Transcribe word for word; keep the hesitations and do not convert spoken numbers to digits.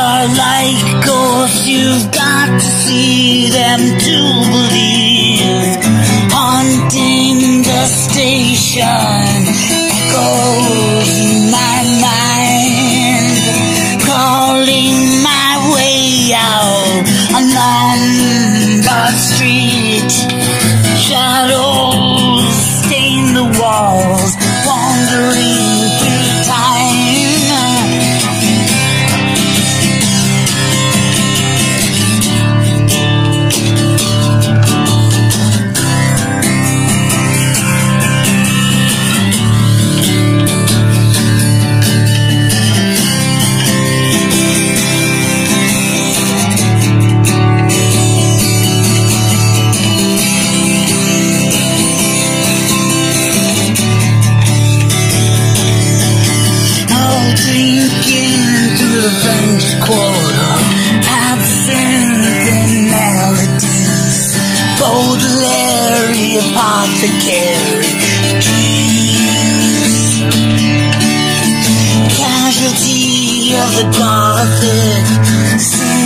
are like ghosts, you've got to see them to believe. Haunting the station, echoes in my mind, crawling my way out along the street. Shadows stain the walls, wandering through time. Drinking through the French Quarter, absinthe and melodies, Baudelaire, apothecary dreams, casualty of the Gothic.